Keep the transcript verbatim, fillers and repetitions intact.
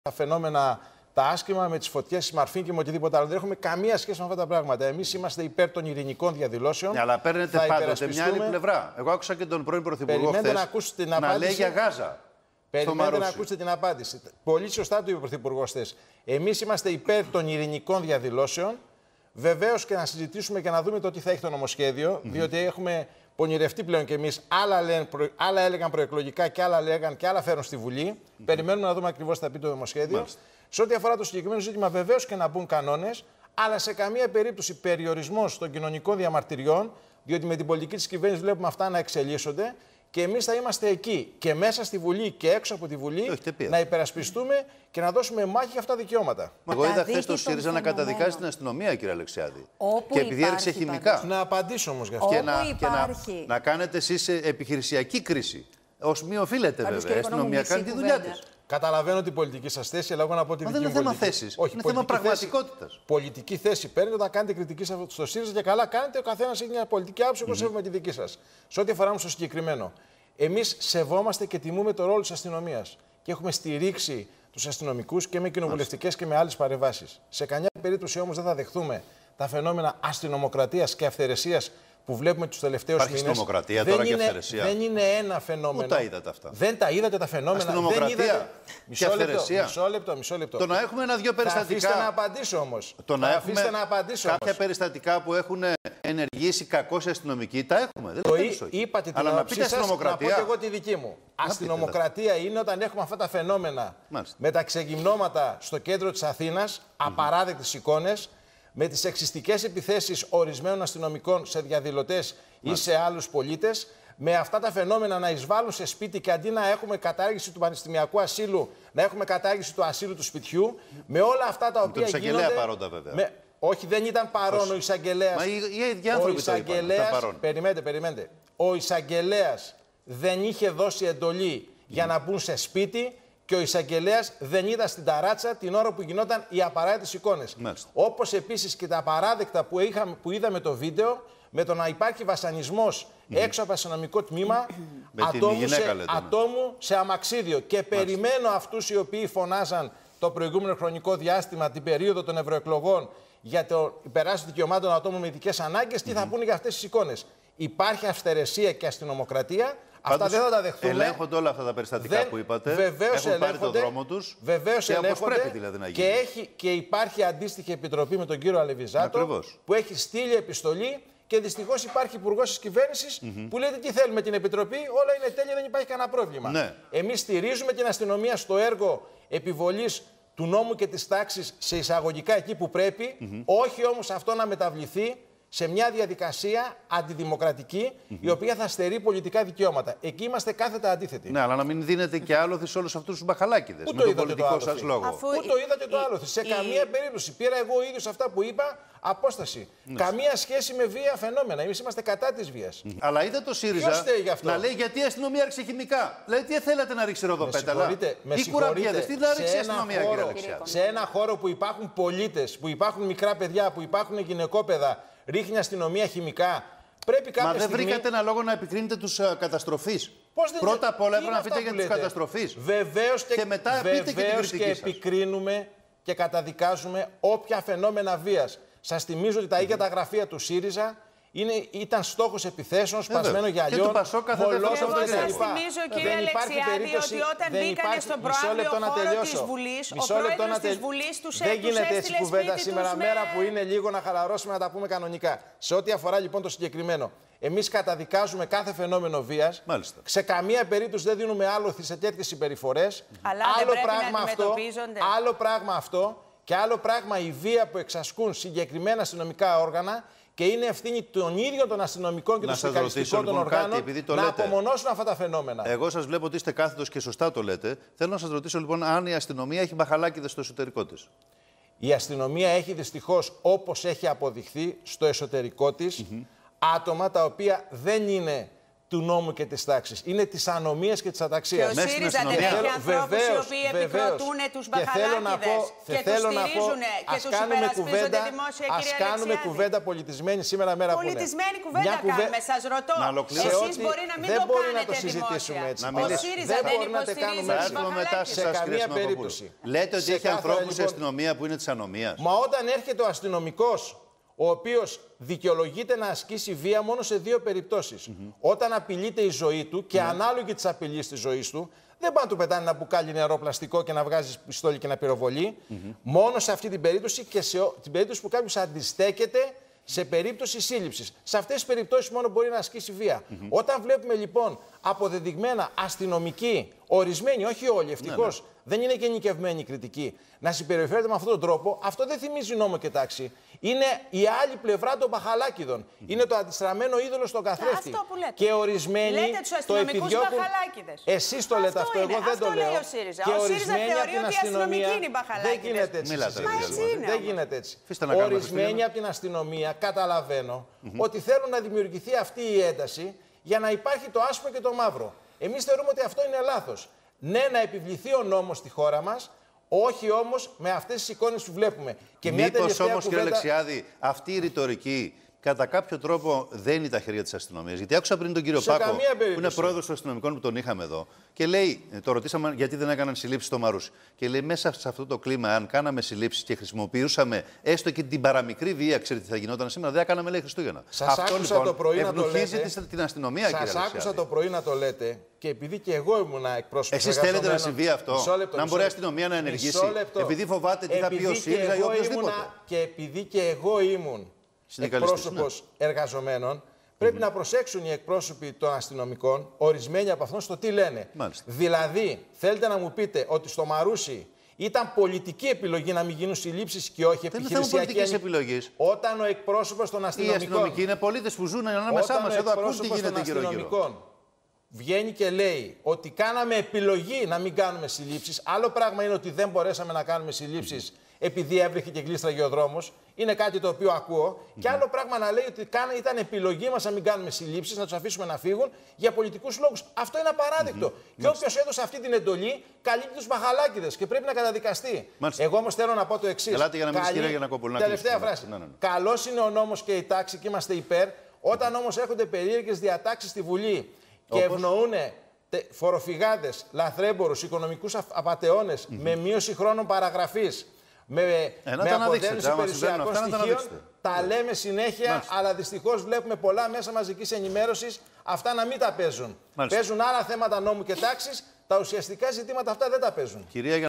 τα φαινόμενα τα άσχημα, με τις φωτιές, τη Μαρφίν και με οτιδήποτε άλλο. Δεν έχουμε καμία σχέση με αυτά τα πράγματα. Εμείς είμαστε υπέρ των ειρηνικών διαδηλώσεων. Ναι, αλλά παίρνετε πάντοτε μια άλλη πλευρά. Εγώ άκουσα και τον πρώην Πρωθυπουργό χθες να, ακούσετε την να λέει για Γάζα. Περιμένετε να ακούσετε την απάντηση. Πολύ σωστά το είπε ο Πρωθυπουργός χθες. Εμείς είμαστε υπέρ των ειρηνικών διαδηλώσεων. Βεβαίως και να συζητήσουμε και να δούμε το τι θα έχει το νομοσχέδιο, mm-hmm. διότι έχουμε πονηρευτεί πλέον κι εμείς. Άλλα, λένε, προ... άλλα έλεγαν προεκλογικά και άλλα λέγαν και άλλα φέρουν στη Βουλή. Mm-hmm. Περιμένουμε να δούμε ακριβώς τι θα πει το νομοσχέδιο. Μάλιστα. Σε ό,τι αφορά το συγκεκριμένο ζήτημα, βεβαίως και να μπουν κανόνες, αλλά σε καμία περίπτωση περιορισμός των κοινωνικών διαμαρτυριών, διότι με την πολιτική της κυβέρνησης βλέπουμε αυτά να εξελίσσονται. Και εμείς θα είμαστε εκεί και μέσα στη Βουλή και έξω από τη Βουλή να υπερασπιστούμε και να δώσουμε μάχη για αυτά τα δικαιώματα. Εγώ είδα χθες το ΣΥΡΙΖΑ να καταδικάζει την αστυνομία, κύριε Αλεξιάδη. Όπου και επειδή έριξε χημικά. Πάντως. Να απαντήσω όμως γι' αυτό. Και, να, και να, να κάνετε εσείς επιχειρησιακή κρίση. Ως μη οφείλετε βέβαια. Η αστυνομία κάνει τη δουλειά της. Καταλαβαίνω την πολιτική σας θέση, αλλά εγώ να πω τη δική μου. Δεν είναι θέμα θέσης. Όχι, είναι θέμα πραγματικότητας. Πολιτική θέση παίρνετε όταν κάνετε κριτική στο ΣΥΡΙΖΑ και καλά κάνετε. Ο καθένας έχει μια πολιτική άποψη, εγώ σέβομαι τη δική σας. Σε ό,τι αφορά στο συγκεκριμένο. Εμείς σεβόμαστε και τιμούμε το ρόλο της αστυνομίας. Και έχουμε στηρίξει τους αστυνομικούς και με κοινοβουλευτικές και με άλλες παρεμβάσεις. Σε καμιά περίπτωση όμως δεν θα δεχθούμε τα φαινόμενα αστυνομοκρατίας και αυθαιρεσίας που βλέπουμε τους τελευταίους μήνες. Υπάρχει αστυνομοκρατία τώρα και αυθαιρεσία. Δεν είναι ένα φαινόμενο. Πού τα είδατε αυτά? Δεν τα είδατε τα φαινόμενα. Αστυνομοκρατία δεν είδατε... και αυθαιρεσία. Μισό λεπτό, μισό λεπτό. Το να έχουμε ένα-δυο περιστατικά. Θα αφήστε να απαντήσω όμως. Το να έχουμε να απαντήσω κάποια όμως. περιστατικά που έχουν ενεργήσει κακώς οι αστυνομικοί, τα έχουμε. Δεν το το είπατε την Αλλά να πείτε αστυνομοκρατία. Να πω και εγώ τη δική μου. Αστυνομοκρατία είναι όταν έχουμε αυτά τα φαινόμενα με τα ξεγυμνώματα στο κέντρο της Αθήνας, απαράδεκτες εικόνες, με τις σεξιστικές επιθέσεις ορισμένων αστυνομικών σε διαδηλωτές ή σε άλλους πολίτες, με αυτά τα φαινόμενα να εισβάλλουν σε σπίτι και αντί να έχουμε κατάργηση του πανεπιστημιακού ασύλου, να έχουμε κατάργηση του ασύλου του σπιτιού, με όλα αυτά τα οποία γίνονται... γίνονται... παρόντα βέβαια. Με... Όχι, δεν ήταν παρόν ο εισαγγελέας. Μα οι, οι ίδιοι άνθρωποι το είπαν. Περιμένετε, περιμένετε. Ο εισαγγελέας δεν είχε δώσει εντολή mm. για να μπουν σε σπίτι και ο εισαγγελέας δεν ήταν στην ταράτσα την ώρα που γινόταν οι απαράδεκτες εικόνες. Όπως επίσης και τα απαράδεκτα που, είχαμε, που είδαμε το βίντεο, με το να υπάρχει βασανισμός mm. έξω από το αστυνομικό τμήμα ατόμου, σε, λέτε, ατόμου σε αμαξίδιο. Και Μάλιστα. περιμένω αυτούς οι οποίοι φωνάζαν το προηγούμενο χρονικό διάστημα, την περίοδο των ευρωεκλογών, για το υπεράσπιση δικαιωμάτων των ατόμων με ειδικές ανάγκες, τι mm -hmm. θα πούνε για αυτές τις εικόνες. Υπάρχει αυθαιρεσία και αστυνομοκρατία. Αυτά δεν θα τα δεχτούμε. Ελέγχονται όλα αυτά τα περιστατικά δεν... που είπατε. Βεβαίως έχουν πάρει το δρόμο τους. Βεβαίως και ελέγχονται. Όπως πρέπει δηλαδή να γίνει. Και, έχει, και υπάρχει αντίστοιχη επιτροπή με τον κύριο Αλεβιζάτο. Ακριβώς. Που έχει στείλει επιστολή. Και δυστυχώς υπάρχει υπουργός της κυβέρνησης mm -hmm. που λέει τι θέλουμε την επιτροπή. Όλα είναι τέλεια, δεν υπάρχει κανένα πρόβλημα. Ναι. Εμείς στηρίζουμε την αστυνομία στο έργο επιβολής του νόμου και της τάξης σε εισαγωγικά εκεί που πρέπει. Mm -hmm. Όχι όμως αυτό να μεταβληθεί σε μια διαδικασία αντιδημοκρατική, mm -hmm. η οποία θα στερεί πολιτικά δικαιώματα. Εκεί είμαστε κάθετα αντίθετοι. Ναι, αλλά να μην δίνετε και άλοθη σε όλους αυτούς τους μπαχαλάκηδες. Με τον πολιτικό σας λόγο. Αφού Πού το είδατε το άλοθη? Σε η... καμία περίπτωση. Πήρα εγώ ο ίδιος αυτά που είπα απόσταση. Ναι. Καμία σχέση με βία φαινόμενα. Εμείς είμαστε κατά της βίας. Mm -hmm. Αλλά είδα το ΣΥΡΙΖΑ να λέει γιατί η αστυνομία ρίξει χημικά. Δηλαδή τι θέλετε να ρίξει ροδοπέταλα? Τι κουραμπιέδες, τι να ρίξει η αστυνομία, κύριε Αλεξιάδη? Σε ένα χώρο που υπάρχουν πολίτες, που υπάρχουν μικρά παιδιά, που υπάρχουν γυναικόπαιδα, ρίχνει αστυνομία χημικά. Πρέπει κάποια Μα δεν στιγμή... βρήκατε ένα λόγο να επικρίνετε τους uh, καταστροφείς? Πώς δεν... Πρώτα απ' όλα έπρεπε να πείτε για τους καταστροφείς. Βεβαίως και, και μετά βεβαίως πείτε και την κριτική και σας. επικρίνουμε και καταδικάζουμε όποια φαινόμενα βίας. Σας θυμίζω ότι τα ίδια τα γραφεία του ΣΥΡΙΖΑ είναι, ήταν στόχος επιθέσεων, σπασμένο γυαλιών. Και του Πασόκ κάθε Εγώ σας θυμίζω, κύριε Αλεξιάδη, ότι όταν μπήκανε στον προαύριο χώρο της Βουλής, ο πρόεδρος της Βουλής τους έστειλε σπίτι τους. Δεν γίνεται έτσι κουβέντα σήμερα, μέρα που είναι λίγο να χαλαρώσουμε, να τα πούμε κανονικά. Σε ό,τι αφορά λοιπόν το συγκεκριμένο, εμείς καταδικάζουμε κάθε φαινόμενο βίας. Μάλιστα. Σε καμία περίπτωση δεν δίνουμε άλοθη σε τέτοιες συμπεριφορές. Αλλά άλλο, δεν πράγμα να αυτό, άλλο πράγμα αυτό και άλλο πράγμα η βία που εξασκούν συγκεκριμένα αστυνομικά όργανα. Και είναι ευθύνη των ίδιων των αστυνομικών και των δικαστικών των οργάνων να λέτε. απομονώσουν αυτά τα φαινόμενα. Εγώ σας βλέπω ότι είστε κάθετος και σωστά το λέτε. Θέλω να σας ρωτήσω λοιπόν αν η αστυνομία έχει μπαχαλάκηδες στο εσωτερικό της. Η αστυνομία έχει δυστυχώς, όπως έχει αποδειχθεί, στο εσωτερικό της mm -hmm. άτομα τα οποία δεν είναι του νόμου και της τάξης. Είναι της ανομίας και της αταξίας. Και ο ΣΥΡΙΖΑ δεν έχει ανθρώπους οι οποίοι επικροτούν τους μπαχαλάκηδες και, και τους στηρίζουν και τους υπερασπίζονται δημόσια κυριαρχία. Ας κάνουμε κουβέντα πολιτισμένη σήμερα μέρα που είναι. Πολιτισμένη κουβέντα κουβέ... κάνουμε, σας ρωτώ. Εσείς μπορεί να μην δεν το μπορεί κάνετε να το συζητήσουμε έτσι. Ο ΣΥΡΙΖΑ δεν υποστηρίζει τους μπαχαλάκηδες. Σε καμία περίπτωση. Λέτε ότι έχει ανθρώπους στην αστυνομία που είναι της ανομίας. Μα όταν έρχεται ο αστυνομικός, ο οποίος δικαιολογείται να ασκήσει βία μόνο σε δύο περιπτώσεις. Mm-hmm. Όταν απειλείται η ζωή του και mm-hmm. ανάλογη της απειλής της ζωής του, δεν πάνε να του πετάνε ένα μπουκάλι νερό πλαστικό και να βγάζει πιστόλι και να πυροβολεί. Mm-hmm. Μόνο σε αυτή την περίπτωση και σε την περίπτωση που κάποιος αντιστέκεται σε περίπτωση σύλληψης. Σε αυτές τις περιπτώσεις μόνο μπορεί να ασκήσει βία. Mm-hmm. Όταν βλέπουμε λοιπόν αποδεδειγμένα αστυνομικοί, ορισμένοι, όχι όλοι ευτυχώς, ναι, ναι. δεν είναι γενικευμένη κριτική, να συμπεριφέρεται με αυτόν τον τρόπο, αυτό δεν θυμίζει νόμο και τάξη. Είναι η άλλη πλευρά των μπαχαλάκηδων. Mm-hmm. Είναι το αντιστραμμένο είδωλο στον καθρέφτη. Αυτό που λέτε. Και ορισμένοι λέτε τους αστυνομικούς μπαχαλάκηδες. Εσείς το λέτε αυτό, εγώ δεν αυτό το λέω. Λέει ο ΣΥΡΙΖΑ. Και ο ΣΥΡΙΖΑ θεωρεί ότι οι αστυνομικοί είναι οι μπαχαλάκηδες. Δεν γίνεται έτσι. Μιλάτε, δεν γίνεται έτσι. Ορισμένοι από την αστυνομία καταλαβαίνω mm-hmm. ότι θέλουν να δημιουργηθεί αυτή η ένταση για να υπάρχει το άσπρο και το μαύρο. Εμείς θεωρούμε ότι αυτό είναι λάθος. Ναι, να επιβληθεί ο νόμος στη χώρα μας, όχι όμως με αυτές τις εικόνες που βλέπουμε. Και μήπως όμως, κύριε Αλεξιάδη, αυτή η ρητορική κατά κάποιο τρόπο δένει τα χέρια της αστυνομίας. Γιατί άκουσα πριν τον κύριο Πάκο, που είναι πρόεδρος των αστυνομικών που τον είχαμε εδώ, και λέει, το ρωτήσαμε γιατί δεν έκαναν συλλήψεις στο Μαρούσι. Και λέει, μέσα σε αυτό το κλίμα, αν κάναμε συλλήψεις και χρησιμοποιούσαμε έστω και την παραμικρή βία, ξέρετε τι θα γινόταν σήμερα, δεν κάναμε λέει Χριστούγεννα. Σας αυτό άκουσα λοιπόν το πρωί να το λέτε. την αστυνομία, κύριε Αλεξιάδη. Σας άκουσα το πρωί να το λέτε και επειδή και εγώ ήμουν εκπρόσωπος. Εσείς θέλετε να συμβεί αυτό, λεπτό, να μπορεί η αστυνομία να ενεργήσει, επειδή φοβάται τι θα πει ο ΣΥΡΙΖΑ ή οποιοδήποτε. Και επειδή και εγώ ήμουν εκπρόσωπος ναι. εργαζομένων, πρέπει mm-hmm. να προσέξουν οι εκπρόσωποι των αστυνομικών, ορισμένοι από αυτόν, στο τι λένε. Μάλιστα. Δηλαδή, θέλετε να μου πείτε ότι στο Μαρούσι ήταν πολιτική επιλογή να μην γίνουν συλλήψεις και όχι επιχειρησιακή επιλογή. Όταν ο εκπρόσωπος των αστυνομικών. Οι αστυνομικοί είναι πολίτες που ζουν ανάμεσά μας. Εδώ ακούν τι γίνεται γύρω-γύρω. Βγαίνει και λέει ότι κάναμε επιλογή να μην κάνουμε συλλήψεις. Άλλο πράγμα είναι ότι δεν μπορέσαμε να κάνουμε συλλήψεις mm-hmm. επειδή έβρεχε και γλίστραγε ο δρόμος. Είναι κάτι το οποίο ακούω. Mm-hmm. Και άλλο πράγμα να λέει ότι ήταν επιλογή μας να μην κάνουμε συλλήψεις, να τους αφήσουμε να φύγουν για πολιτικούς λόγους. Αυτό είναι απαράδεκτο. Mm-hmm. Και όποιος έδωσε αυτή την εντολή καλύπτει τους μπαχαλάκηδες και πρέπει να καταδικαστεί. Μάλιστα. Εγώ όμως θέλω να πω το εξής. Ελάτε για να μην Καλή... για να Τελευταία φράση. Ναι, ναι, ναι. Καλός είναι ο νόμος και η τάξη και είμαστε υπέρ. Όταν όμως έρχονται περίεργες διατάξεις στη Βουλή και ευνοούν φοροφυγάδες, λαθρέμπορους, οικονομικούς απατεώνες mm-hmm. με μείωση χρόνων παραγραφής, με, ε, με αποδένωση περιουσιακών στοιχείων, τα λέμε συνέχεια, Μάλιστα. αλλά δυστυχώς βλέπουμε πολλά μέσα μαζικής ενημέρωσης αυτά να μην τα παίζουν. Μάλιστα. Παίζουν άλλα θέματα νόμου και τάξης, τα ουσιαστικά ζητήματα αυτά δεν τα παίζουν. Κυρία